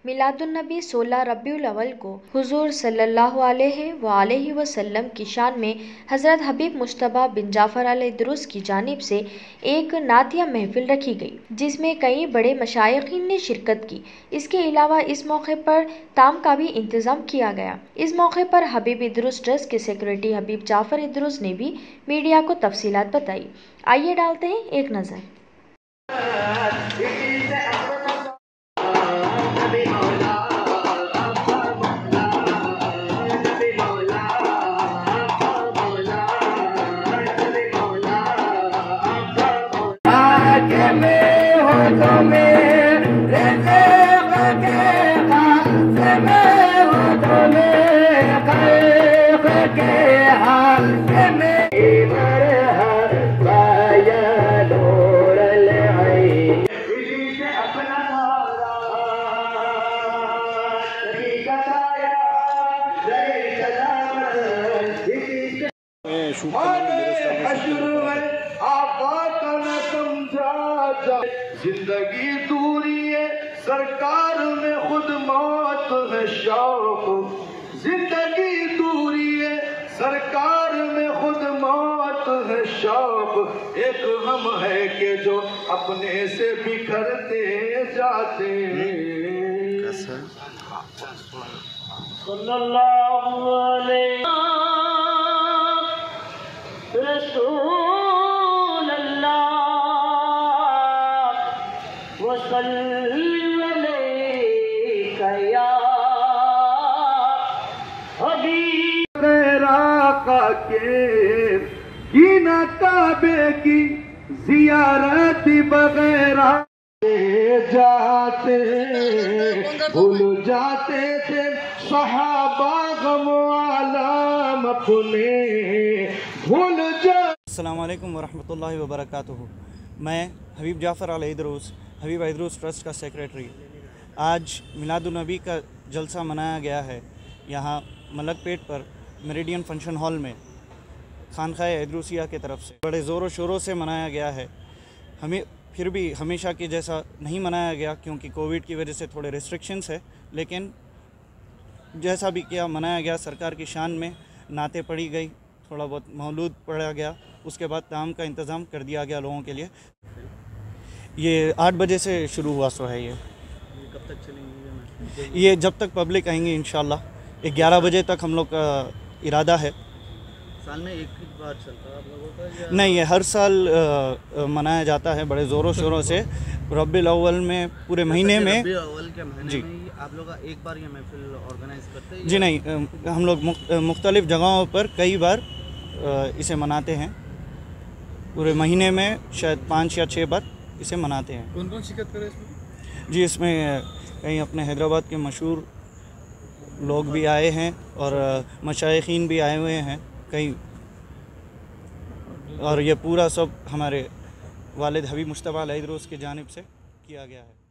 मिलादुन्नबी 16 रबीउल अव्वल को हुजूर सल्लल्लाहु अलैहि वसल्लम की शान में हज़रत हबीब मुश्तबा बिन जाफ़र अल-इदरूस की जानिब से एक नातिया महफिल रखी गई, जिसमें कई बड़े मशाइखीन ने शिरकत की। इसके अलावा इस मौके पर ताम का भी इंतज़ाम किया गया। इस मौके पर हबीब इदरूस ट्रस्ट के सेक्रेटरी हबीब जाफ़र इदरूस ने भी मीडिया को तफसीलात बताई। आइए डालते हैं एक नज़र। जिंदगी दूरी है सरकार में खुद मौत है शौक, जिंदगी दूरी है सरकार में खुद मौत है शौक। एक हम है कि जो अपने से बिखरते जाते हैं। सल्लल्लाहु अलैहि रसूल अल्लाह की न काबे की जियारत बगैरा जाते भूल जाते थे सहाबा गम आलम अपने भूल जा। अस्सलामु अलैकुम वरहमतुल्लाहि वबरकातुहू। मैं हबीब जाफ़र अल-इदरूस हबीब इदरूस ट्रस्ट का सेक्रेटरी। आज मिलादुन्नबी का जलसा मनाया गया है यहाँ मलकपेट पर मेरिडियन फंक्शन हॉल में खानकाह इदरूसिया की तरफ से बड़े ज़ोरों शोरों से मनाया गया है। हमें फिर भी हमेशा की जैसा नहीं मनाया गया क्योंकि कोविड की वजह से थोड़े रिस्ट्रिक्शंस है, लेकिन जैसा भी किया मनाया गया। सरकार की शान में नाते पढ़ी गई, थोड़ा बहुत मौलूद पढ़ा गया, उसके बाद ताम का इंतज़ाम कर दिया गया लोगों के लिए। ये 8 बजे से शुरू हुआ सो है। ये कब तक चलेंगे? ये जब तक पब्लिक आएंगे इंशाल्लाह 11 बजे तक हम लोग का इरादा है। साल में एक बार चलता है आप लोगों का? नहीं, ये हर साल मनाया जाता है बड़े ज़ोरों शोरों से। रबीउल अव्वल में पूरे महीने में रबीउल अव्वल के महीने जी में आप लोग एक बार ये महफिल ऑर्गेनाइज करते हैं? जी नहीं, हम लोग मुख्तलिफ़ जगहों पर कई बार इसे मनाते हैं। पूरे महीने में शायद 5 या 6 बार इसे मनाते हैं। कौन कौन शिरकत करे इसमें? जी, इसमें कहीं अपने हैदराबाद के मशहूर लोग भी आए हैं और मशाइखीन भी आए हुए हैं कई, और ये पूरा सब हमारे वालिद हबीब मुश्तबा अल-इदरूस की जानिब से किया गया है।